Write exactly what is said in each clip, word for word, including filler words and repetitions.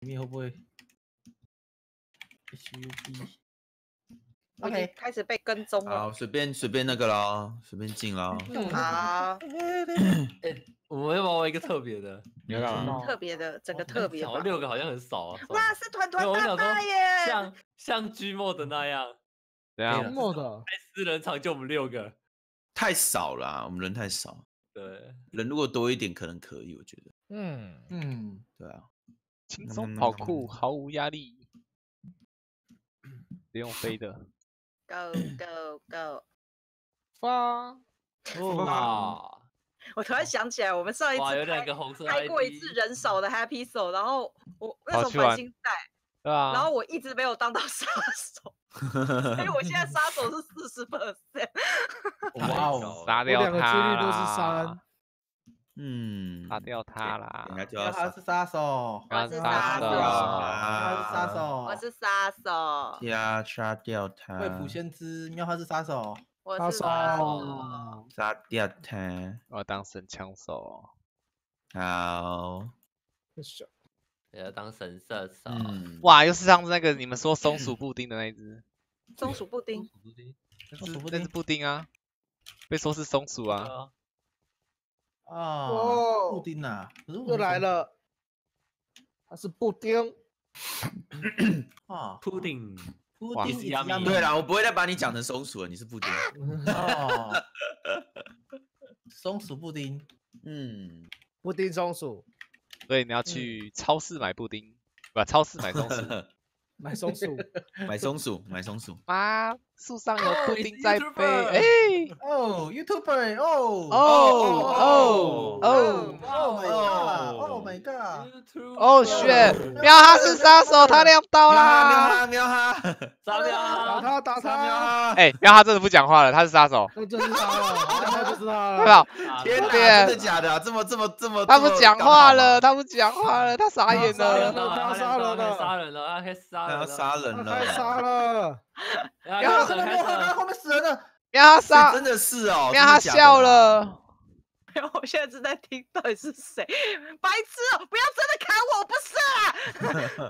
面会不会 ？H U B。 我已经开始被跟踪了。 好，随便随便那个啦，随便进啦。 好， 哎，我们要不要玩一个特别的？ 你要干嘛？ 特别的，整个特别吧。 六个好像很少啊。 哇，是团团我想大大耶！ 像像 G mod 那样， 怎样？ 默的开私人场就我们六个， 太少了，我们人太少。 对， 人如果多一点，可能可以，我觉得。 嗯嗯， 对啊， 轻松跑酷，毫无压力，不用飞的。 Go go go！ 发哇！ 我突然想起来，我们上一次哇有两个红色开过一次人手的 Happy Soul， 然后我那时候繁星带， 对啊， 然后我一直没有当到杀手，所以我现在杀手是四十 percent。 哇哦， 杀掉两个几他率都是啦三， 嗯， 杀掉他啦！ 等下就因为要杀他是杀手， 我是杀手杀手， 他是杀手， 我是杀手， 呀，杀掉他， 惠普先知，喵他是杀手， 我是杀手。 手， 杀掉他。 我要当神枪手。 好， 也要当神射手。 嗯， 哇，又是上次那个你们说松鼠布丁的那一只， 松鼠布丁， 那是那是布丁啊，被说是松鼠啊。 啊， 哦，布丁呐， 又来了，它是布丁， 啊， 铺顶， 布哇丁一样对啦，我不会再把你讲成松鼠了，你是布丁。 哦，松鼠布丁， 嗯， 布丁松鼠， 所以你要去超市买布丁，不，超市买松鼠。 买松鼠， 买松鼠，买松鼠。 妈，树上有布丁在飞，哎， 哦，YouTuber，哦， 哦哦哦 ，Oh my god，Oh my god， 哦，shit，喵哈是杀手，他亮刀啦！ 喵哈， 杀掉打他打他， 哎，喵哈真的不讲话了，他是杀手， 那就是他了，那就是他对了， 吧？ 天哪， 对真的假的？这么这么这么， 他不讲话了，他不讲话了，他傻眼了。 他杀人了，杀人了，他开始杀人了， 他要杀人了， 太杀了， 然后真的没有，刚刚后面死人了， 喵哈杀， 真的是哦， 喵哈笑了。 没有，我现在正在听到底是谁，白痴哦，不要真的砍我，我不是啊。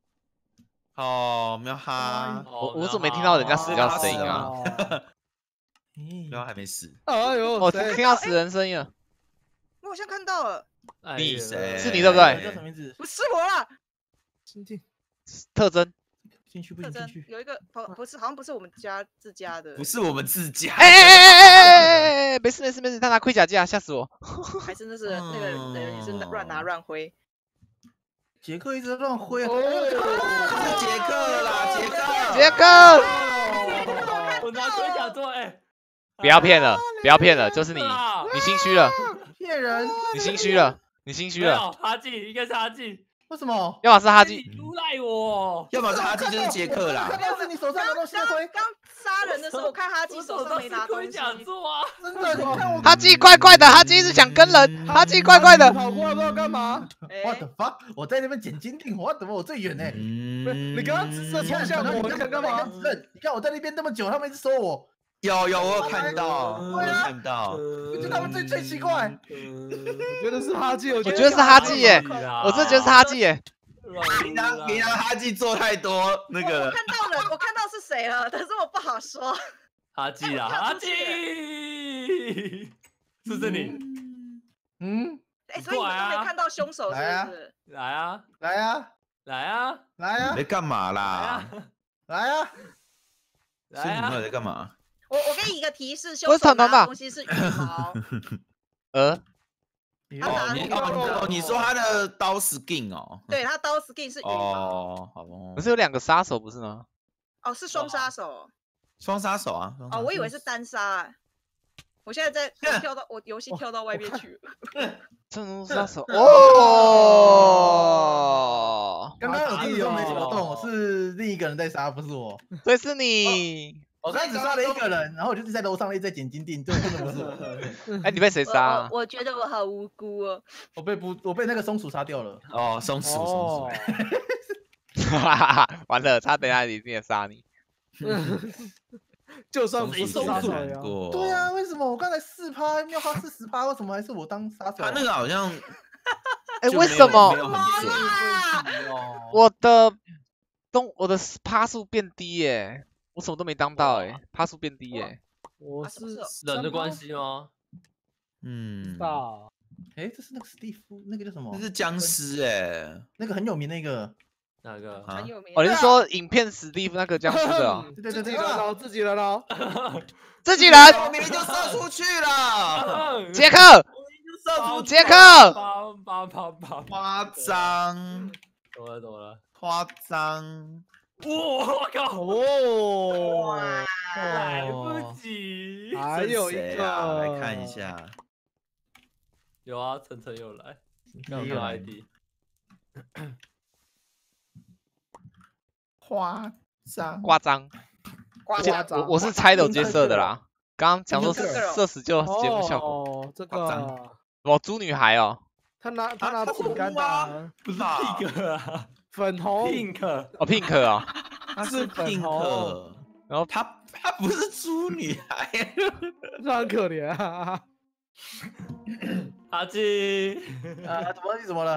哦，喵哈， 我我怎么没听到人家死掉声音啊？ 喵还没死， 哎呦， 我谁听到死人声音了。 我好像看到了， 你谁？ 是你对不对叫什么名字？ 不是我啦， 今天特征。 进去不特征行进去， 有一个不不是，好像不是我们家自家的， 不是我们自家。 哎哎哎哎哎哎！没事没事没事，他拿盔甲架，吓死我！ 还是那是那个人也是乱拿乱挥。 杰克一直乱挥啊， 是杰克啦，杰克， 杰克， 我拿盔甲做，哎， 不要骗了，不要骗了，就是你，你心虚了， 骗人， 你心虚了，你心虚了。 没有哈记，应该是哈记， 为什么？ 要么是哈基， 你诬赖我， 要么是哈基，就是杰克啦。 看到是你手上的东西挥， 刚杀人的时候，我看哈基我手上没拿东西。 盔甲做啊， 真的，你看我哈基怪怪的，哈基一直想跟人，哈基怪怪的。 跑过来不知道干嘛？ 我的 fuck，我在那边捡金锭，我怎么我最远呢？ 嗯， 你刚刚指着冲向我，你想干嘛？ 你看我在那边那么久，他们一直说我， 有有，我有看到，我有看到。 我觉得他们最最奇怪。 我觉得是哈基，我我觉得是哈基耶，我真的觉得是哈基耶。 平常平常哈基做太多那我个， 看到了，我看到是谁了，但是我不好说。 哈基啊，哈基，是不是你？ 嗯， 哎，所以你们都没看到凶手是不是？ 来啊， 来呀， 来啊， 来呀你，在干嘛来啦？ 啊， 来呀， 来是你们啊！ 在干嘛？ 我我给你一个提示，凶不是手拿团团吧的东西是羽毛。 呃， 哦， 他拿你哦哦，你说他的刀 skin 哦？ 对他刀 skin 是羽毛。 哦，好哦可，是有两个杀手不是吗？ 哦，是双杀手。 双杀手啊！ 哦，我以为是单杀。哎，我现在在我跳到我游戏跳到外面去了。 正宗杀手哦， 刚刚有自己都没什么动，是另一个人在杀，不是我。 所以是你。 我刚才只杀了一个人，然后我就在楼上一直在捡金锭，就真的不是我。 哎，你被谁我杀啊？ 我我觉得我好无辜哦。 我被不，我被那个松鼠杀掉了。 哦，松鼠，松哦鼠，， 哈哈哈，完了，他等一下一定也杀你。 就算不是松鼠杀手呀， 难过。 对啊，为什么我刚才四趴，妙花四十趴，为什么还是我当杀手？ 他那个好像哎， 就没有为什么没有很准？ 哦， 我的东我的趴数变低耶？我什么都没当到哎，趴数变低耶。 我是啊什么事哦人的关系吗？ 嗯， 大， 哎，这是那个史蒂夫，那个叫什么那？是僵尸哎， 那个很有名那个， 哪个？ 啊很有名。 哦，你是对啊说影片史蒂夫那个僵尸的哦？ 对对对自己对啊人哦，自己人哦。 自己人， 我明明就射出去了， 杰克， 射出去杰克， 叭叭叭叭， 夸张怎么了？怎么了？ 夸张， 哇！我靠！ 哦， 来不及。 还有一谁个， 啊来看一。下， 有啊，晨晨又来，看又来 I D。 夸张， 夸张。 夸夸张。 我我是猜的，我直接射的啦。刚刚讲说这个射死就有节目效果。 哦，这夸张个我猪女孩哦， 他拿他拿他饼干红吗的不是吧 pink 啊粉红， ，pink。 哦 pink 哦， 他是是粉 pink， 红然后他他不是猪女孩， 这很可怜啊。 阿基， 啊，怎么你怎么了？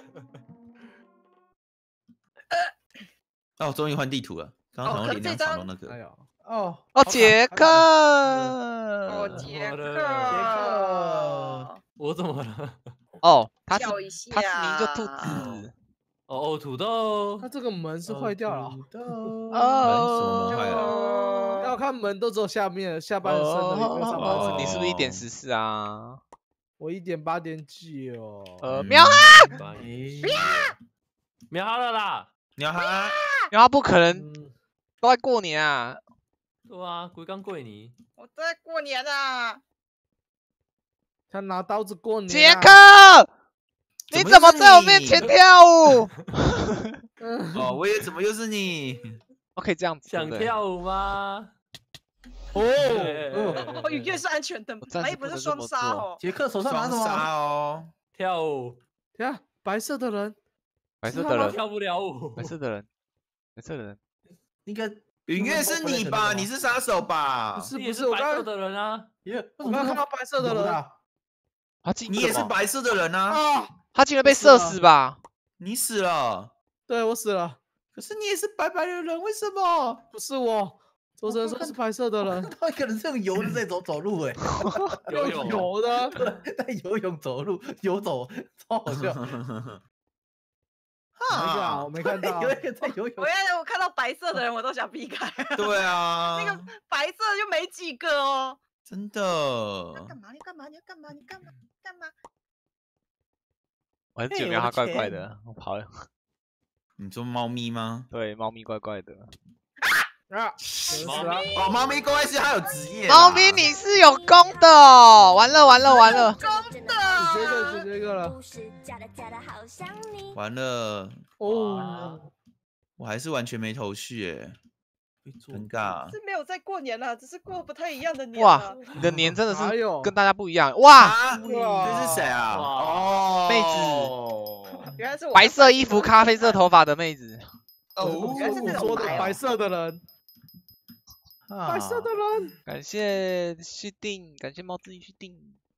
哦，终于换地图了，刚刚哦想要连两可是这张场都那个， 哎呦， 哦哦杰克， 哦，杰我的克， 我怎么了？ 哦他是跳一下。 他是名就兔子， 哦哦，土豆他。这个门是坏掉了， 土豆什么门坏了？ 哦要看门都只有下面下半身的，有没有上半哦身？ 你是不是一点十四啊？ 我一点八点九， 呃， 嗯喵啊， 哎， 秒好了啦！ 你要哈， 然后不可能嗯， 都在过年啊， 对啊，龟刚贵你。 我在过年啊！ 他拿刀子过年啊。 杰克，你怎么怎么又是你在我面前跳舞嗯， 哦，我以为怎么又是你？ ？OK，这样子， 想对不对跳舞吗？ 哦， 哦，愉悦是安全的， 我暂时哎，不是不能这么双杀做哦。 杰克手上拿什么？ 双杀哦， 跳舞， 等下白色的人， 白色的人， 跳不了舞白。色的人，白色的人， 应该云月是你吧？你是杀手吧不？是你也不是，我刚刚白色的人啊！ 耶， 我刚刚看到白色的人怎么的， 他竟你也是怎么白色的人啊？ 啊， 他竟然被射死吧？ 你死了， 对我死了， 可是你也是白白的人，为什么？ 不是我，周神说是白色的人， 他可能是用游的在走走路，哎， 游泳有的， 在游泳走路，游走，超好笑。 哪一个啊？我没看到有，一个在游泳我，原来我看到白色的人，我都想避开。 对啊， 那个白色就没几个哦。 真的要干嘛？你干嘛？你要干嘛？你干嘛？干嘛？ 我很嘿我的久没有他怪怪钱的，我跑了。 你说猫咪吗？ 对，猫咪怪怪的。 啊，死猫了， 哦，猫咪关系它有职业啦。 猫咪你是有功的哦，完了完了完了， 公直接一个， 的。 直接一个了， 完了， 哦， 我还是完全没头绪耶，尴尬。 是没有在过年了，只是过不太一样的年哇了。 你的年真的是哪有跟大家不一样哇！ 啊， 哇这是谁啊？ 哇哦， 妹子。 原来是我白色衣服、咖啡色头发的妹子， 哦， 原来是这我说的种白哦白色的人， 啊白色的人， 感谢续订，感谢猫之续订。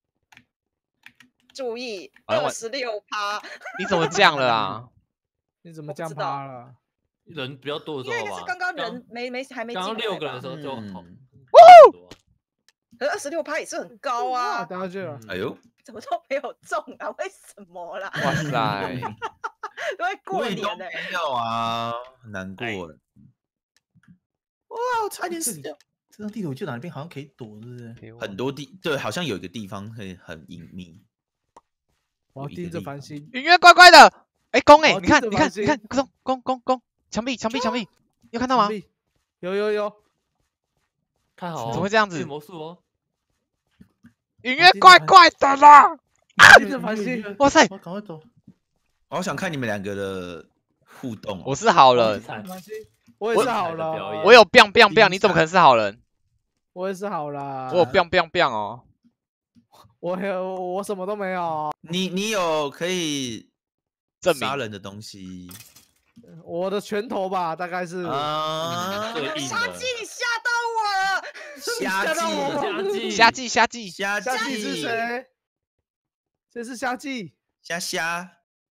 注意哎我二十六趴， 你怎么降了啊？ 你怎么这样我不知道趴了？ 人比较多的因为那时候吧。 是刚刚人没没还没进来刚刚六个人的吧时候就好。 嗯哇！ 可是二十六趴也是很高啊， 啊， 等下去了， 哎呦， 怎么都没有中啊？为什么啦？ 哇塞， 都会过我也都年呢、 没有啊，很难过了。哇，我差点死掉。 这张地图就哪边好像可以躲，是不是？ 给我很多地对，好像有一个地方会很隐秘。 我要盯着繁星， 云月怪怪的，哎公哎， 哦你看你看这个你看，攻攻攻攻，墙壁墙壁墙壁，你有看到吗？ 有有有， 看好哦， 怎么会这样子变魔术哦。 云月怪怪的啦！ 盯着繁星， 哇塞， 我赶快走。 我好想看你们两个的互动哦。 我是好人， 惨繁星，我也是好的表演了， 我有 biang biang biang，你怎么可能是好人？ 我也是好啦， 我有 biang biang biang 哦， 我有我什么都没有， 你你有可以证明杀人的东西我的拳头吧，大概是， 啊？ 最硬的杀鸡，你吓到我了！ 虾季， 虾季， 虾季虾季， 虾虾季是季， 谁？谁是虾季？ 虾虾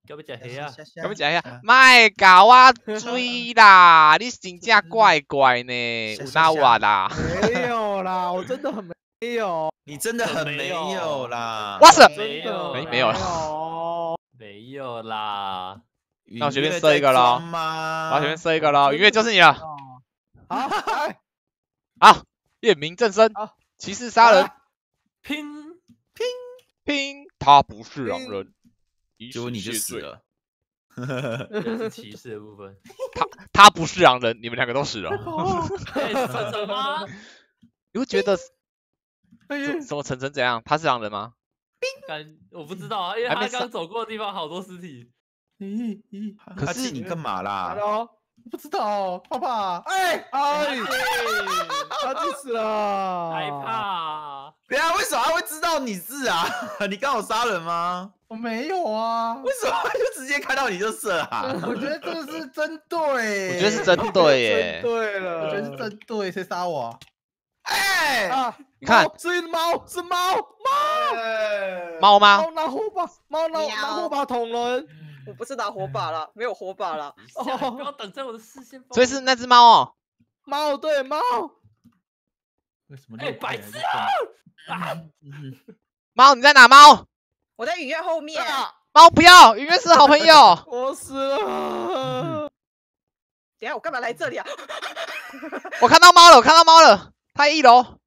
要不讲黑啊？ 咁樣講下，賣搞我追啦！你真正怪怪呢，有哪有啊啦？ 没有啦，我真的很没有。 你真的很没有啦！ 我是没有， 没没有了。 没有啦。 那我随便射一个咯， 吗？ 我随便射一个咯，愉悦就是你了。 好，来， 好，验明正身，骑士杀人， 拼拼拼，他不是狼人， 结果你就死了。 这是骑士的部分。 他他不是狼人，你们两个都死了。 哎，是晨晨吗？ 你会觉得什么晨晨怎样？他是狼人吗？ 感我不知道啊，因为他刚走过的地方好多尸体。 咦咦， 可是你干嘛啦？ ，Hello， 不知道，怕怕。 哎哎， 哎他去死了， 害怕。 对啊，为什么他会知道你是啊？你刚好杀人吗？ 我没有啊， 为什么就直接看到你就射啊？ 我觉得这个是针对， 我觉得是针对耶。 对了， 我觉得是针对，谁杀我啊？ 哎， 啊！ 你看猫是猫，是猫， 猫吗？ 猫拿火把，猫拿喵拿火把捅人。 我不是拿火把了，没有火把了。 等一下不要挡在我的视线。 所以是那只猫哦。 猫对猫， 为什么？ 哎，白痴啊！ 猫你在哪？猫我在雨月后面。 猫不要，愉悦是好朋友。 我死了。 等一下我干嘛来这里啊？ 我看到猫了，我看到猫了，它在一楼。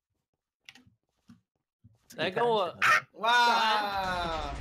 来跟我。 哇！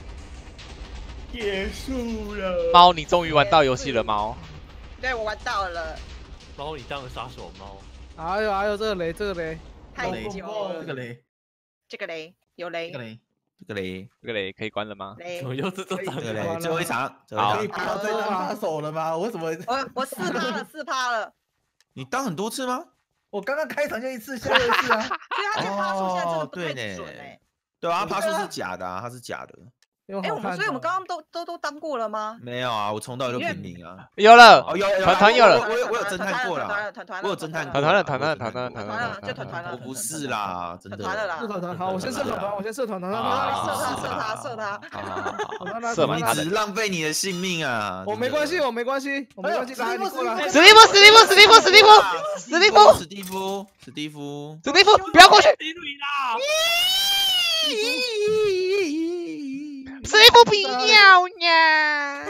结束了。 猫，你终于玩到游戏了，猫。 对，我玩到了， 猫，你当了杀手猫。 还有还有这个雷，这个雷， 太雷久了。 这个雷， 这个雷有雷这个，雷， 这个雷， 这个雷可以关了吗？ 雷怎。么又是这张？ 这个雷，最后一场，最后好一场。 可以不要再当杀手了吗？我怎么？ 我我四趴了，四趴了。 你当很多次吗？ 我刚刚开场就一次，现在又一次啊！ 所以他这个趴数现在真的不太哦对呢准哎。 对啊，爬树是假的啊，他是假的。 哎，我们所以我们刚刚都都都当过了吗？ 没有啊，我从头到尾就平民啊。 有了， 哦，有有团团有了我有我有侦探过了， 团团我有侦探团团了，团团了，团团了，团团团了了， 就团团了我不是啦，真的。 团了啦射团团，好，我先射团团，我先射团团， 射他射他射他。 他射满他的你只是浪费你的性命啊！ 我没关系，我没关系，我没关系，来你过来。 史蒂夫，史蒂夫，史蒂夫，史蒂夫，史蒂夫， 史蒂夫，史蒂夫， 史蒂夫，不要过去！ 迪吕啦！ 史蒂夫皮尿呀！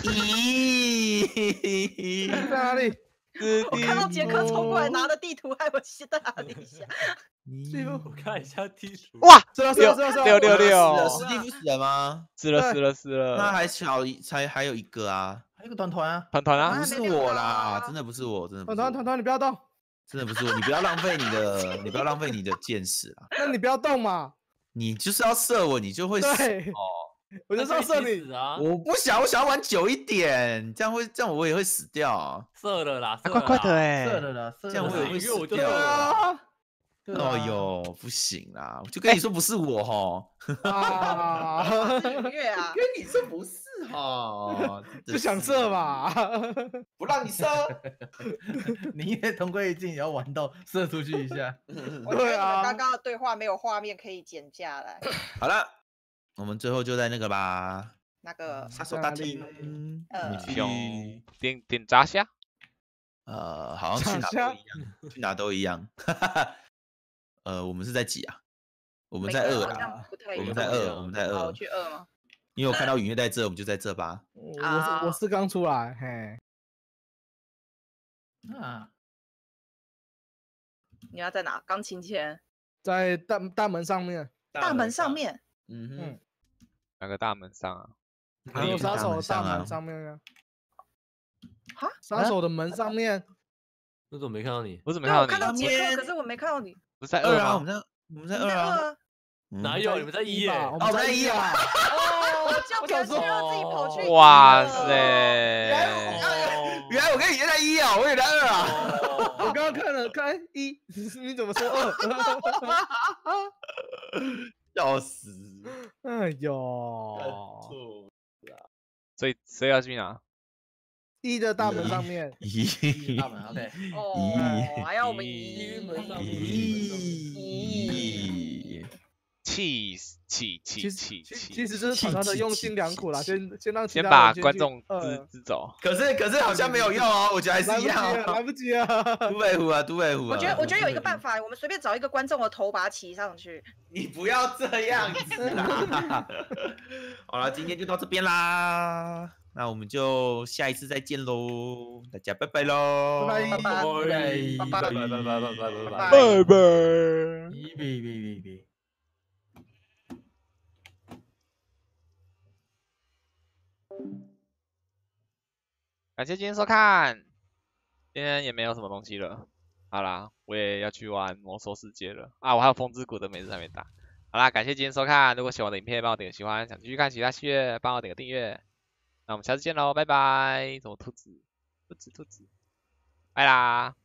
咦？ 在哪里？ 我看到杰克冲过来拿了地图，害我吓到底下。 我看一下地图。 哇， 射了射六了射了六六六， 史蒂夫死了吗？ 死了死了死那了， 还小一，才还有一个啊！ 还有个团团啊， 团团啊不！是我啦，真的不是我，真的不是我， 团团团团，你不要动， 真的不是我，你不要浪费你的，你不要浪费你的见识啊！ 那你不要动嘛。 你就是要射我，你就会死对， 哦。 我就是要射你。 啊！ 我不想，我想要玩久一点，这样会，这样我也会死掉啊！ 射了啦， 快快的哎！ 射了啦，射了啦这样我也会因为我就死掉射了啊！ 对啊哦哟，不行啦！我就跟你说不是我哈， 啊， 雨月啊， 跟你说不是哈， 不想射吧？ 不让你射。 你也同归于尽，也要玩到射出去一下。 我觉得你们对啊刚刚的对话没有画面可以剪下来。 好了，我们最后就在那个吧， 那个杀手大厅，我呃们去熊点点炸虾， 呃，好像去哪都一样，去哪都一样。呃，我们是在几啊？我我们在二好啊， 像不太一样。 我们在二，我们在好， 二我。去二吗？ 因为我看到允月在这，我们就在这吧。 我是我是刚出来，嘿， 啊， 你要在哪？钢琴前， 在大大门上面， 大门上。面。 嗯哼嗯， 哪个大门上啊？ 还有杀手的大啊门上面啊。 哈？ 杀手的门上面， 我怎么没看到你？ 对， 我怎么看我看到到你？ 杰克，可是我没看到你。 不是在二啊，我吗？ 们在我们在你在二啊。 二啊？ 嗯哪有？你们在一耶？ 吧，我哦们在一啊。 哦，就别人我想说要自己跑去一了。 哇塞！ 原来我跟允月在一啊，我也在二啊。 我刚刚看了看一，你怎么说二？ 笑死！ 哎呦， 所以谁要去哪？ 一的大门上面， 咦大门 OK。 哦，还要我们移门上咦！ 气死气气其实气其其气， 实就是厂商的用心良苦啦，先先让其先他人去把观众支呃支走。 可是可是好像没有用哦，我觉得还是一样来哦。 不及啊，来不及啊！ 都北湖啊，都北湖啊。 我觉得我觉得有一个办法，我们随便找一个观众的头把它骑上去。 你不要这样子啦。好了，今天就到这边啦，那我们就下一次再见喽，大家拜拜喽， 拜拜拜拜拜拜拜拜拜拜拜拜拜。 拜拜拜。 咦，别别别别。 感谢今天收看，今天也没有什么东西了。好啦，我也要去玩魔兽世界了啊！我还有风之谷的每日还没打。好啦，感谢今天收看，如果喜欢我的影片，帮我点个喜欢，想继续看其他系列，帮我点个订阅。那我们下次见喽，拜拜！怎么兔子？兔子兔子，拜啦！